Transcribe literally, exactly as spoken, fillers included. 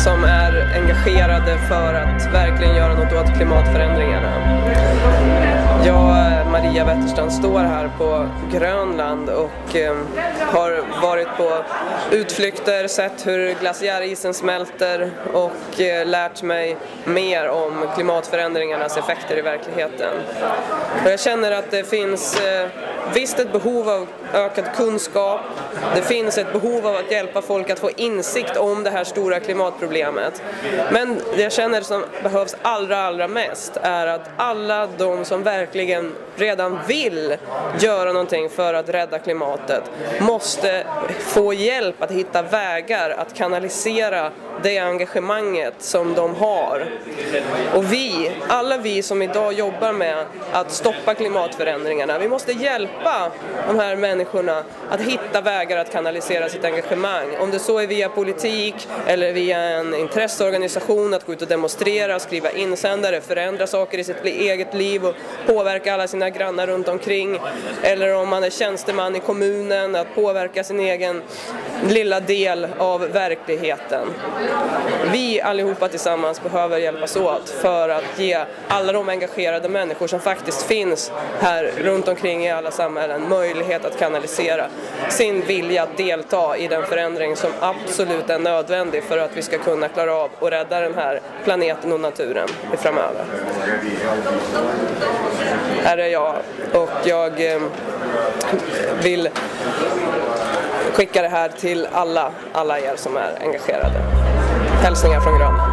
som är engagerade för att verkligen göra något åt klimatförändringarna. Jag, Maria Wetterstrand, står här på Grönland och eh, har varit på utflykter, sett hur glaciärisen smälter och eh, lärt mig mer om klimatförändringarnas effekter i verkligheten. Och jag känner att det finns eh, visst ett behov av ökad kunskap. Det finns ett behov av att hjälpa folk att få insikt om det här stora klimatproblemet. Men det jag känner som behövs allra, allra mest är att alla de som verkligen redan vill göra någonting för att rädda klimatet måste få hjälp att hitta vägar att kanalisera det engagemanget som de har. Och vi, alla vi som idag jobbar med att stoppa klimatförändringarna, vi måste hjälpa de här människorna att hitta vägar att kanalisera sitt engagemang. Om det så är via politik eller via en intresseorganisation, att gå ut och demonstrera, skriva insändare, förändra saker i sitt eget liv och påverka alla sina grannar runt omkring. Eller om man är tjänsteman i kommunen, att påverka sin egen lilla del av verkligheten. Vi allihopa tillsammans behöver hjälpas åt för att ge alla de engagerade människor som faktiskt finns här runt omkring i alla samhällen möjlighet att kanalisera sin vilja att delta i den förändring som absolut är nödvändig för att vi ska kunna klara av och rädda den här planeten och naturen i framöver. Här är jag och jag eh, vill skicka det här till alla, alla er som är engagerade. Hälsningar från Grönland.